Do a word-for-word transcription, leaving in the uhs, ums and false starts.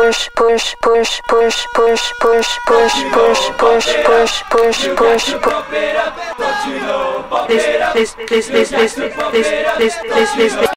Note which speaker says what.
Speaker 1: push, push, push, push, push, push, push, push, push, push, push, push, push. This, this, this, this, this, this, this, this, this, this.